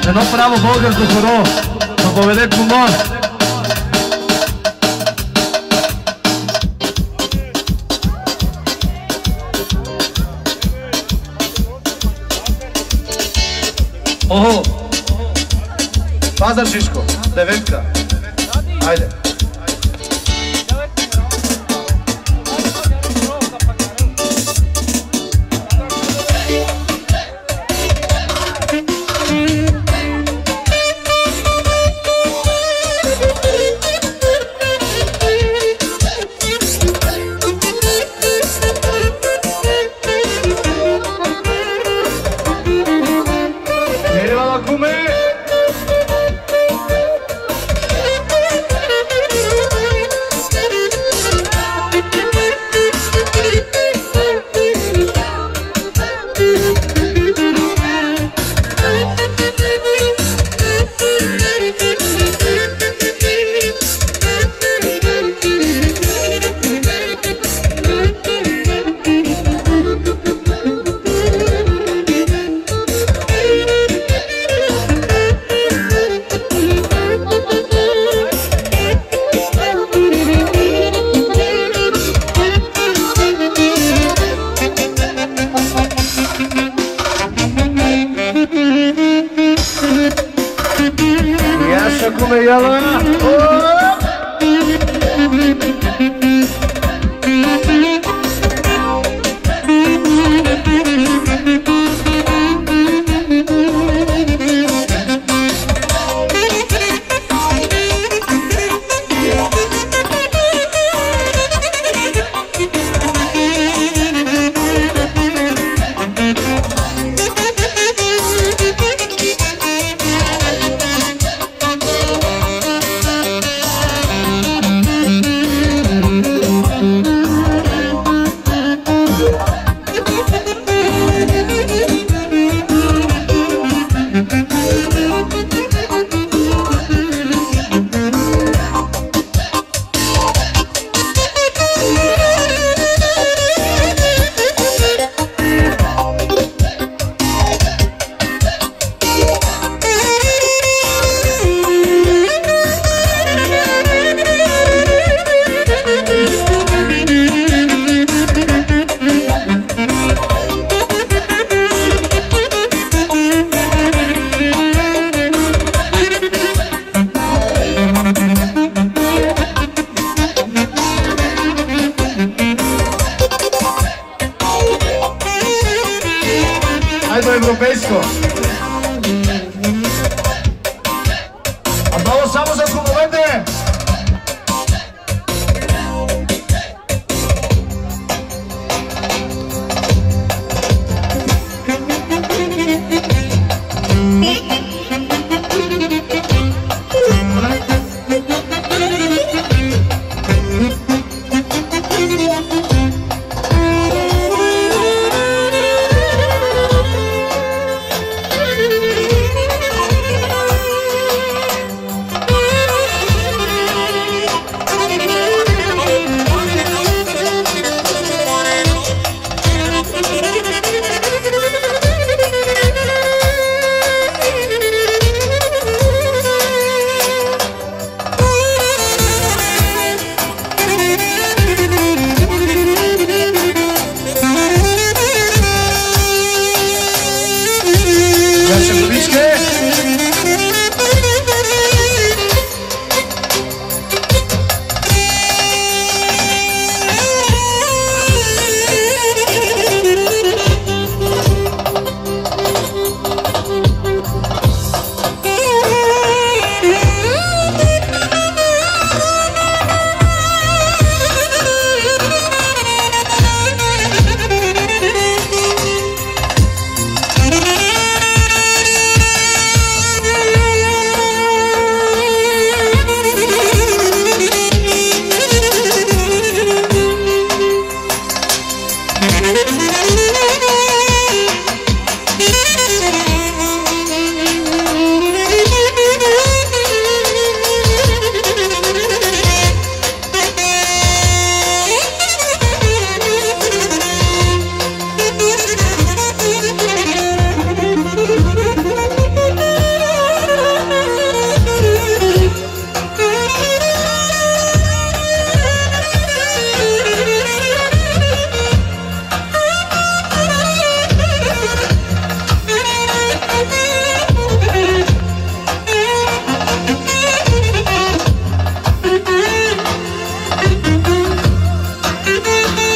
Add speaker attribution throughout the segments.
Speaker 1: Едно право българско хоро да поведе Комор. Охо! Пазар Шишко, деветка. Айде.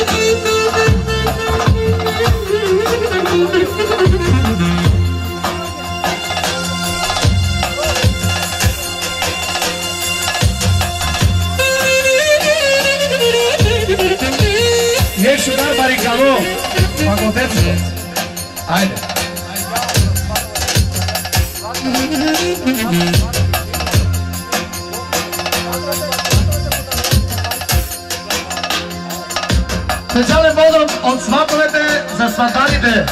Speaker 1: Ești un alt baricalo, Pagotețul. Haide. Специален поздрав от сватовете за сватарите.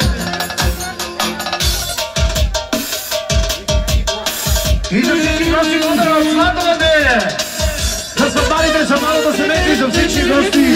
Speaker 1: И за всички гости поздрав от сватовете за сватарите, за малото семейство и за всички гости.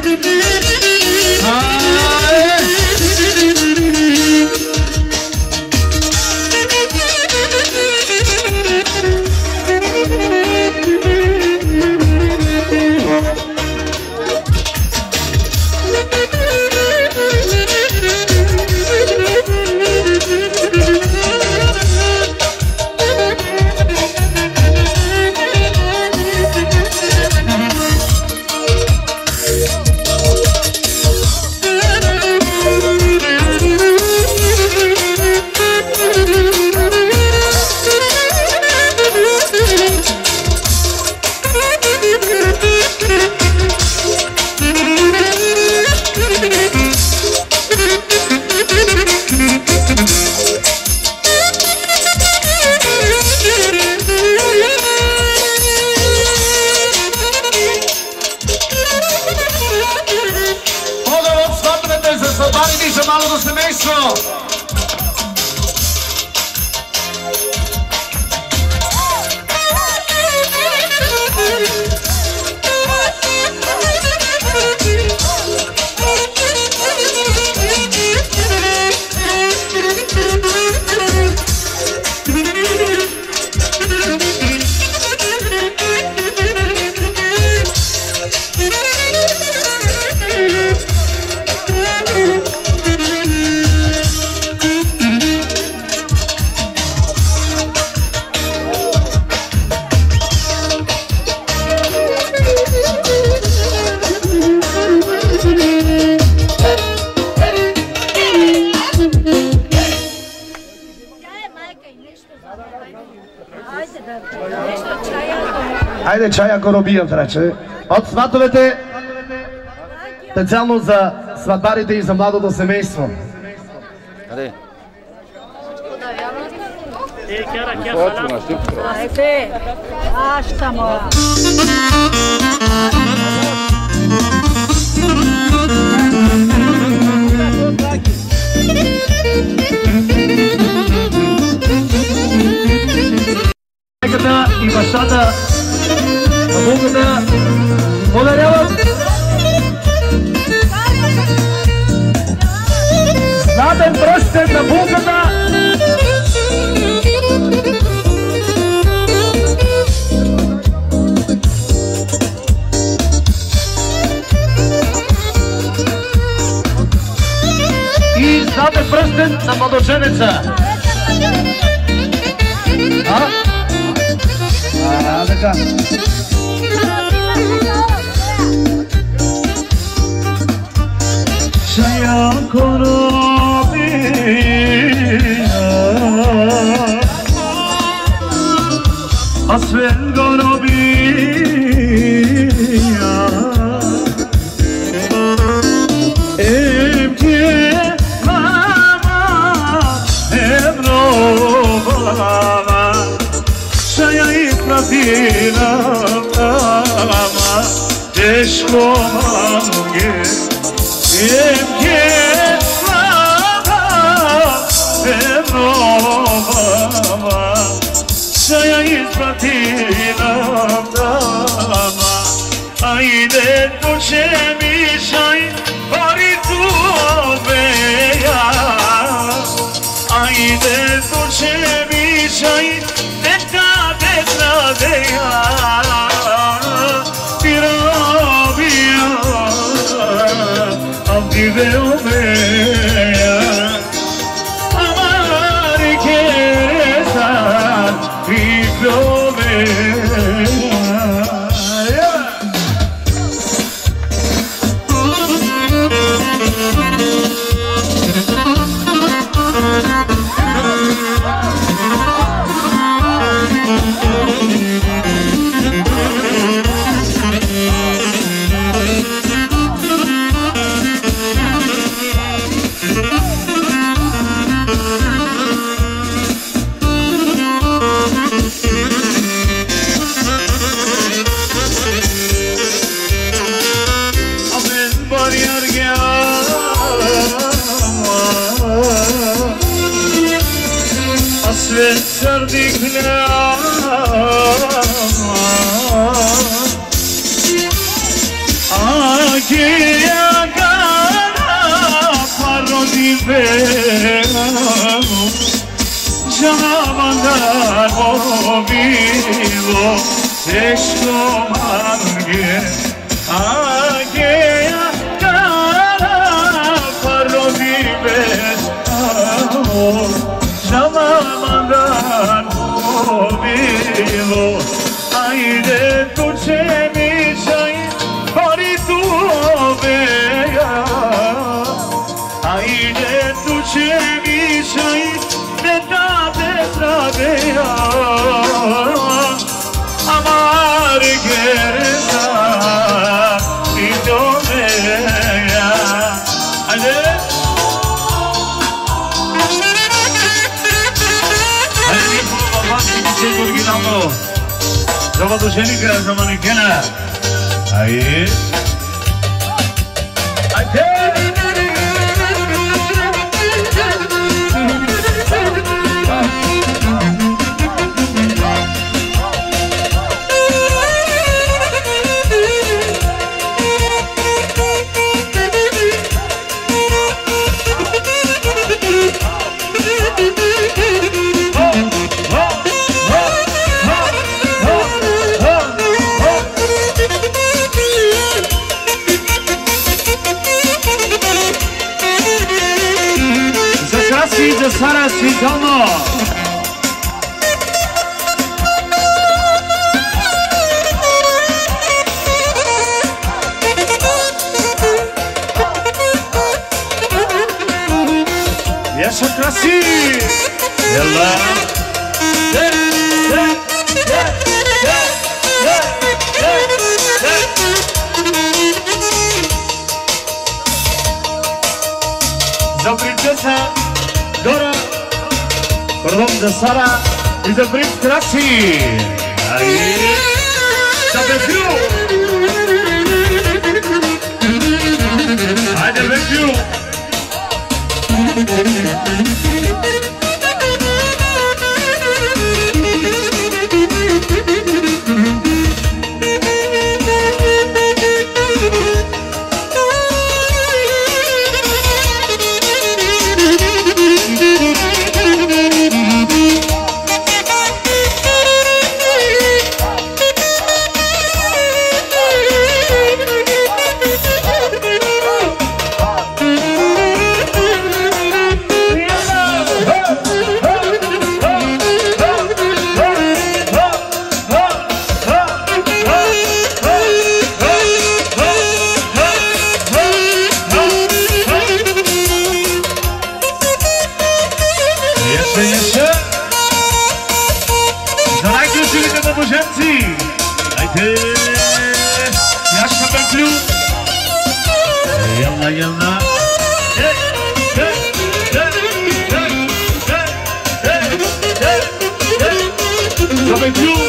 Speaker 1: Хайде чай, ако робият, рече. От сватовете, специално за сватарите и за младото семейство.
Speaker 2: Къде?
Speaker 3: Хайде, ашта моя.
Speaker 1: И бащата на Булгата подаряват златен пръстен на Булгата. И златен пръстен на младоженеца. Така. Чая коробия, асвен коробия, емке мама емрова. Чая изпратила мама, тежко манге, емке мама, емрова. Чая изпратила мама, айде доче ми чай, пари тубея, айде доче ми чай. Veo bella, amar y querer y proveer.
Speaker 2: Ajde srdikne Agija gara parodi vero Žavandan bilo teško mange Agija gara parodi vero Žavandan bilo Ajde tu će mi čaj Bari tu obeja Ajde tu će mi čaj Ne date trabeja Amar gerda I domeja Ajde Ajde niko babaki mi se originalno Zabadoženika za manekena Aí. За Сара Свидано Яша краси Ела За принцеса Dora, pardon, de Sara i de Prince Traxi. Ahí, de Becu. Ahí de Becu. Jovem Trio